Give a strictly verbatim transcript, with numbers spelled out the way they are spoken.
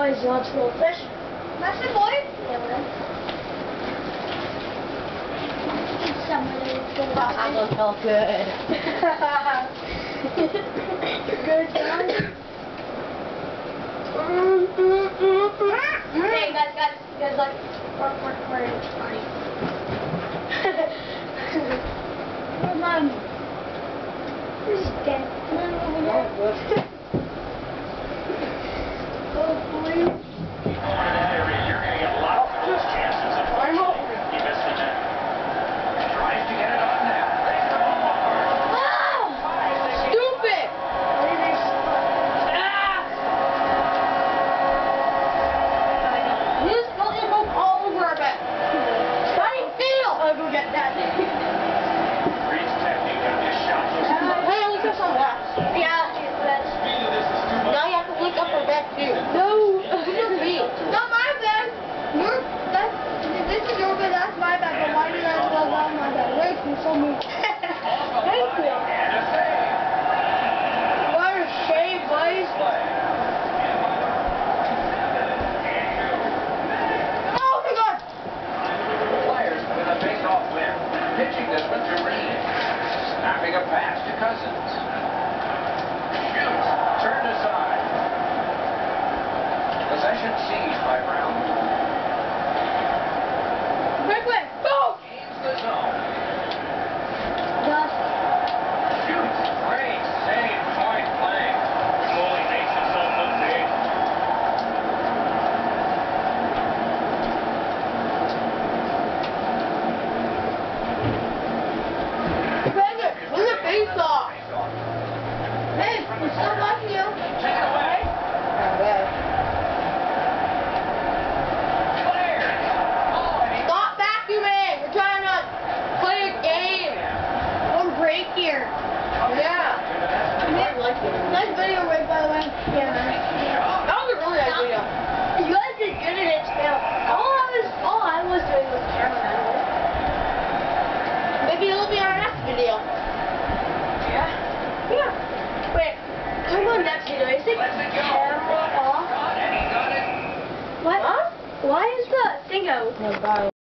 Boys, you want to go fish? That's it, boys. Yeah, man. That doesn't feel good. Good, John. Hey, guys, guys, guys, like, we're, we're, we're in party. Where's mine? Where's dead? Oh, boy. No, me. Not my bed. Your, that's, this is your bed, that's my bed, but why did I go down my bed? Wait, you so mean. Thank you. What a shame, boys. Oh my god! Players with a face-off win. Pitching this one to Reed. Snapping a pass to Cousins. Shoots. Turned aside. Possession seized by Brown. Quick, quick, go! Gains the zone. Dust. Shoots. Great save. Point blank. Goalie makes himself look big. Bender, where's the face off? Hey, we're still watching you. Take it away. Okay. Stop vacuuming! We're trying to play a game. One break here. Yeah. I like it. Nice video, Rick, by the way. Yeah, man. That was a really nice video. You guys did good at it, too. All I was, all I was doing was camera. Maybe it'll be our next video. Yeah. Yeah. Wait, come on next video. Is the camera off? And he got it. What? Huh? Why is the thing out? No, bye.